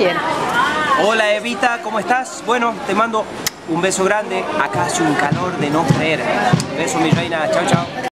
quiera. Hola Evita, ¿cómo estás? Bueno, te mando un beso grande. Acá hace un calor de no creer. Beso mi reina, chao chao.